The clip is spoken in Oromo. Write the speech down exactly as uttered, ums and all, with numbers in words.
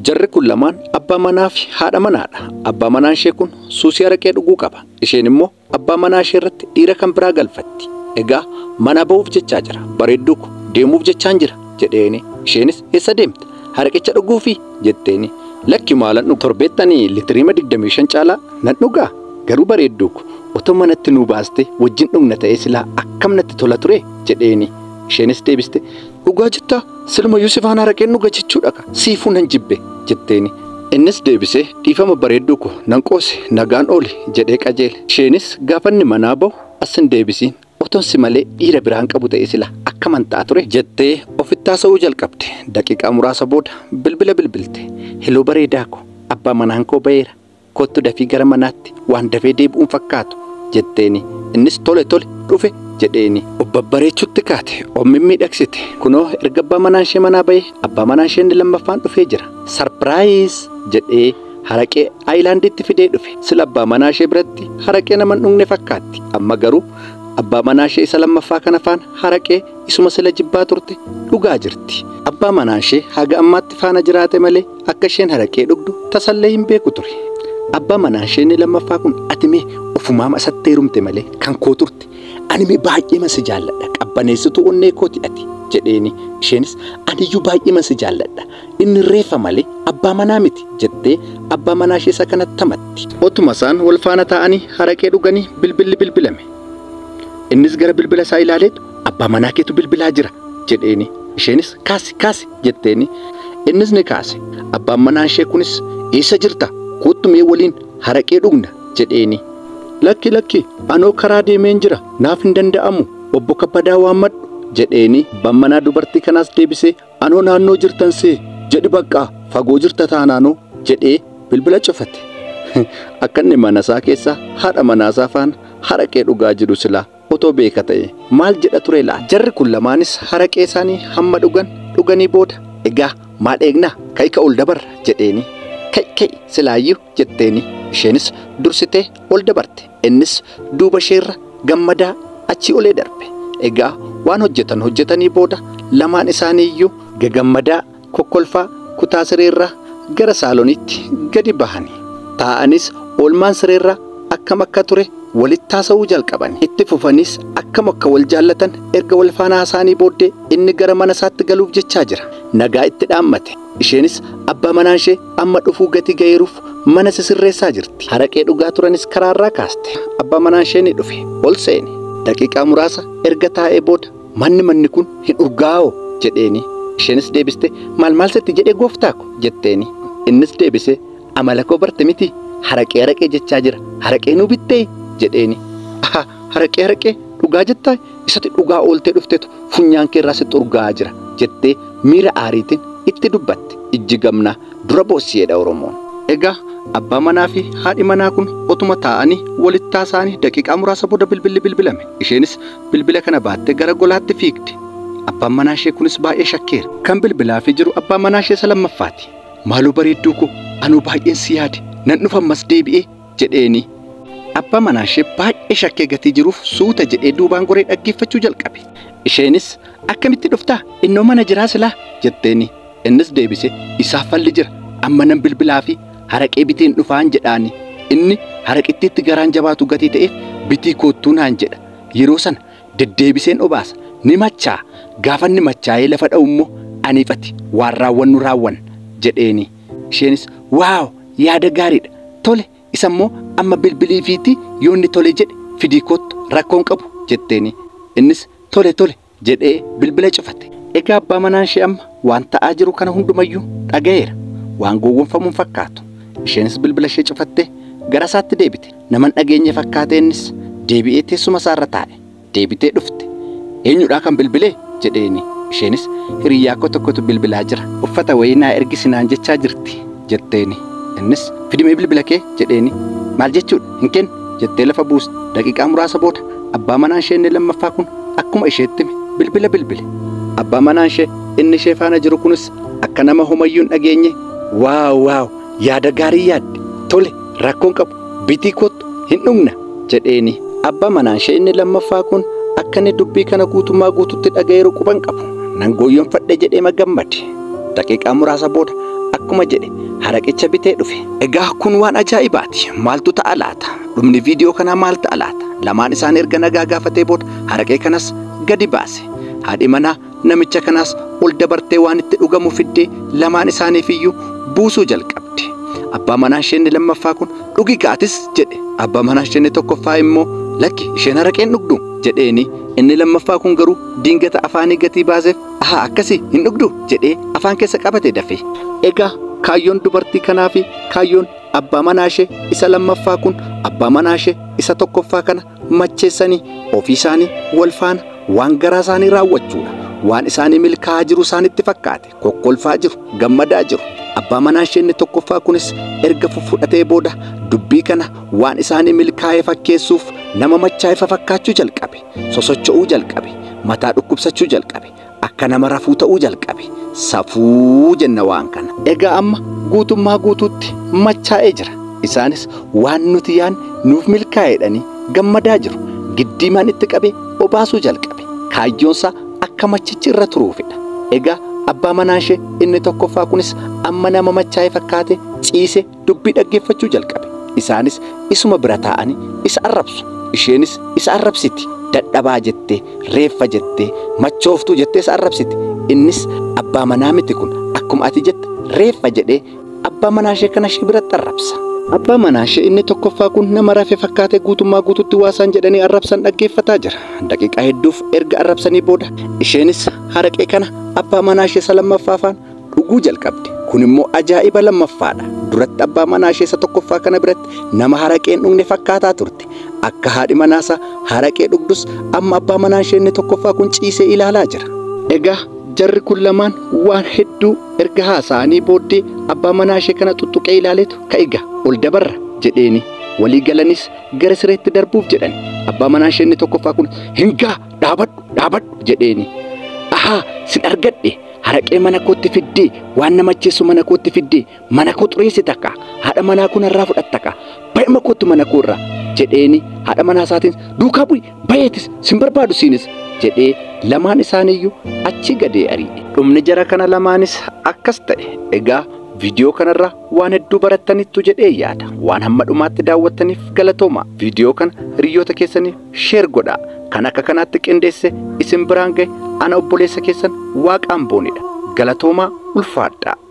Jarri kun lamaan abbaa manaa fi haadha manaadha. Abbaa manaan ishee kun suusii araqee dhuguu qaba. Isheen immoo abbaa manaa ishee irratti dhiira kan biraa galfatti. Egaa mana ba'uuf jechaa jira. Bareedduu ko deemuuf jechaan jira jedheeni. Isheenis eessa deemta? Haraqicha dhuguufi jetteeni. Lakki maalan dhug torbeettanii litiriima digdamii shan caalaa nan dhugaa. Garuu bareedduu ko otoo manatti nuu baaste wajjin dhugna ta'ee silaa akkam natti tola ture jedheeni. Isheenis deebiste dhugaa jettaa silma Yusufaan haraqeen dhuga jechuudha ka siifuu nan jibbe jetteeni. Innis deebisee dhiifama bareedduu ko nan qoose nagaan ooli jedhee qajeele. Isheenis gaafanni manaa bahu as hin deebisiin otoon si malee dhiira biraan qabu ta'ee sila akkam ta'a ture jettee ofitti haasa'uu jalqabde. Daqiiqaa muraasa booda bilbila bilbilte. Heloo bareedaa ko abbaa manaan koo ba'eera. Kottu dafii gara manaatti waan dafee deebi'uun fakkaatu jetteeni. Innis tole tole dhufe jedheeni. Obbabbareechuutti kaate ommi miidhagsite. Kunoo erga abbaa manaan ishee manaa ba'e abbaa manaan ishee inni lammaffaan dhufee jira. Sarpiraayiz jedhee haraqee aayilaandiitti fidee dhufe. Sila abbaa manaa ishee biratti haraqee nama hin dhugne fakkaatti. Amma garuu abbaa manaa ishee isa lammaffaa kana faana haraqee isuma sila jibbaa turte dhugaa jirti. Abbaa manaa ishee haga ammaatti faana jiraate malee akka isheen haraqee dhugdu tasallee hin beeku ture. Abbaa manaa ishee inni lammaffaa kun atimee ufumaama isatti heerumte malee kan koo turte. Ani mee baay'ee masi jaalladha qabbaneessituu onnee kooti ati jedheeni. Isheenis aniyyuu baay'ee masi jaalladha inni reefa malee abbaa manaa miti jettee abbaa manaa ishee isa kanatti tamatti. Otuma isaan wal faana taa'anii haraqee dhuganii bilbilli bilbilame. Innis gara bilbila isaa ilaaleetu abbaa manaa keetu bilbilaa jira jedheeni. Isheenis kaasi kaasi jetteeni. Innis ni kaase. Abbaan manaa ishee kunis eessa jirta kottu mee waliin haraqee dhugna jedheeni. Lakki lakki anoo karaa deemeen jira naaf hin danda'amu obbo Kabbadaa waammadhu jedheeni. Abbaan manaa dubartii kanaas deebisee anoo naannoo jirtan see jedhi baqqaa fagoo jirta taanaanoo jedhee bilbila cufate. Akka inni mana isaa keessaa haadha manaa isaa faana haraqee dhugaa jiru silaa otoo beeka ta'e maal jedha ture laa. Jarri kun lamaanis haraqee isaanii hamma dhugan dhuganii booda egaa maal eegnaa ka'i ka ol dabarra jedheeni. Ka'i ka'i silaayyuu jetteeni. Isheenis dursitee ol dabarte. Innis duuba isheerra gammadaa achi olee darbe. Egaa waan hojjetan hojjetanii booda lamaan isaanii iyyuu gagammadaa kokkolfaa kutaa sireerraa gara saaloonitti gadi bahanii. Taa'anis oolmaan sireerraa akkam akka ture walitti haasa'uu jalqaban. Itti fufanis akkam akka wal jaallatan erga wal faana haasa'anii booddee inni gara mana isaatti galuuf jechaa jira. Nagaa itti dhaammate. Isheenis abbaa manaa ishee amma dhufuu gati gaheeruuf mana sisirreessaa jirti. Haraqee dhugaa turanis karaarraa kaaste. Abbaa manaa ishee ni dhufe ol seene. Daqiiqaa muraasa erga taa'ee booda manni manni kun hin urgaa'oo jedheeni. Isheenis deebiste maal maal sitti jedhee gooftaa ko jetteeni. Innis deebise amala koo barte miti haraqee haraqee jechaa jira haraqee nu bittee jedheeni. Aha haraqee haraqee dhugaa jettaa isatti dhugaa ooltee dhufteetu funyaan kee irraa sitti urgaa'aa jira jettee miira aariitiin itti dubbatte. Ijji gamnaa dura boosiyeedha Oromoon. Egaa abbaa manaa fi haadhi manaa kun otuma taa'anii walitti haasa'anii daqiiqaa muraasa booda bilbilli bilbilame. Isheenis bilbila kana baattee gara golaatti fiigde. Abbaan manaa ishee kunis baay'ee shakkeera. Kan bilbilaafii jiru abbaan manaa ishee isa lammaffaati. Maaloo bareedduu ko anuu baay'een si yaade nan dhufa ammas deebi'ee jedheeni. Abbaan manaa ishee baay'ee shakkee gatii jiruuf suuta jedhee duubaan goree dhaggeeffachuu jalqabe. Isheenis akkamitti dhuftaa innoo mana jiraa silaa jetteeni. Innis deebise isaaf falli jira amma nan bilbilaa fi haraqee bitiin dhufaan jedhaani. Inni haraqittiitti garaan jabaatu gatii ta'eef bitii koottuu naan jedha. Yeroo sana deddeebiseen obaasa ni machaa gaafa inni machaa'ee lafa dha'u immoo aniifati waan raawwannu raawwan jedheeni. Isheenis waaw yaada gaariidha tole isa immoo amma bilbilii fiitii yoo inni tole jedhe fidii koottu rakkoon qabu jetteeni. Innis tole tole jedhee bilbila cufate. Egaa abbaa manaa ishee amma waan ta'aa jiru kana hundumayyuu dhaga'eera. Waan gowwoomfamuun fakkaatu. Isheenis bilbila ishee cufattee gara isaatti deebite. Naman dhageenye fakkaate innis deebi'ee teessuma isaarra taa'e. Deebitee dhufte. Eenyudhaa kan bilbilee jedheeni. Isheenis hiriyaa koo tokkotu bilbilaa jira. Uffata wayii naa ergisinaan jechaa jirti jetteeni. Innis fidimee bilbila kee jedheeni. Maal jechuudha hin kennu jettee lafa buuste. Daqiiqaa muraasa booda abbaa manaa ishee inni lammaffaa kun akkuma isheetti bilbila bilbile. Abbaa manaa ishee inni ishee faana jiru kunis akka nama homayyuun dhageenye waaw waaw yaada gaarii yaadde tole rakkoon qabu bitii kottu hin dhugna jedheeni. Abbaa manaa ishee inni lammaffaa kun akka inni dubbii kana guutummaa guututti dhaga'eeru quban qabu. Nan gooyyoon fadhe jedhee magammade. Daqiiqaa muraasa booda akkuma jedhe haraqicha bitee dhufe. Egaa kun waan ajaa'ibaati. Maaltu ta'a laata? Dhumni viidiyoo kanaa maal ta'a laata? Lamaan isaan erga nagaa gaafatee booda haraqee kanas gadi baase. Haadhi manaa namicha kanaas ol dabartee waan itti dhugamu fiddee lamaan isaaniifiyyuu buusuu jalqabde. Abbaa manaa isheen lammaffaa kun dhugi gaatis jedhe. Abbaa manaa isheen tokkoffaa immoo lakki isheen haraqeen dhugdu jedheeni. Inni lammaffaa kun garuu dingata afaanii gatii baaseef aha akkasii hin dhugdu jedhee afaan keessa qabate dafee. Egaa kaayyoon dubartii kanaa fi kaayyoon abbaa manaa ishee isa lammaffaa kun abbaa manaa ishee isa tokkoffaa kana macheessanii ofii isaanii wal faana waan garaa isaanii raawwachuudha. Waan isaanii milkaa'aa jiru isaanitti fakkaate kokkolfaa jiru gammadaa jiru. Abbaa manaa ishee inni tokkoffaa kunis erga fudhatee booda dubbii kana waan isaanii milkaa'ee fakkeessuuf nama machaa'efa fakkaachuu jalqabe. Sosocho'uu jalqabe. Mataa dhukkubsachuu jalqabe. Akka nama rafuu ta'uu jalqabe. Safuu jenna waan kana. Egaa amma guutummaa guutuutti machaa'ee jira. Isaanis waan nuti yaan nuuf milkaa'eedhanii gammadaa jiru. Giddiimaan itti qabee obaasuu jalqabe. Kaayyoonsaa akka machichi irra turuufidha. Egaa abbaa manaa ishee inni tokkoffaa kunis amma nama machaa'ee fakkaate ciise dubbii dhaggeeffachuu jalqabe. Isaanis isuma bira taa'anii isa arrabsu. Isheenis isa arrabsiti. Dadhabaa jettee, reeffa jettee, machooftuu jettee isa arrabsiti. Innis abbaa manaa miti kun akkuma ati jette reeffa jedhee abbaa manaa ishee kana ishee biratti arrabsa. Abbaa manaa ishee inni tokkoffaa kun nama rafee fakkaatee guutummaa guututti waasaan jedhanii arrabsan dhaggeeffataa jira. Daqiiqaa hedduuf erga arrabsanii booda isheenis haraqee kana abbaa manaa ishee isa lammaffaafaan dhuguu jalqabde. Kun immoo ajaa'iba lammaffaadha. Duratti abbaa manaa ishee isa tokkoffaa kana biratti nama haraqeen dhugne fakkaataa turte. Akka haadhi manaasaa haraqee dhugdus amma abbaa manaa ishee inni tokkoffaa kun ciisee ilaalaa jira. Egaa jarri kun lamaan waan hedduu erga haasa'anii booddee abbaa manaa ishee kana tuttuqee ilaaleetu ka'iga ol dabarra jedheeni walii galanis gara sireetti darbuuf jedhan. Abbaa manaa ishee inni tokkoffaa kun hingaa dhaabadhu dhaabadhu jedheeni. Ahaa sin argadhe haraqee mana kootti fiddee waan nama macheessu mana kootti fiddee mana koo xureessi takka haadha manaa kun irraa fudhattaka ba'ima kootti mana koo irraa jedheeni haadha manaa isaatiin duukaa bu'i bayeetis sin barbaadu siinis jedhee lamaan isaaniiyyuu achi gadee ari'e. Dhumni jara kana lamaanis akkas ta'e. Egaa viidiyoo kanarraa waan hedduu barattaniittu jedhee yaada. Waan hamma dhumaatti daawwattaniif galatooma. Viidiyoo kana hiriyoota keessaniif sheer godhaa. Kan akka kanaatti qindeesse isin biraan gahe ana obboleessa keessan Waaqaan boonidha. Galatoomaa ulfaadhaa.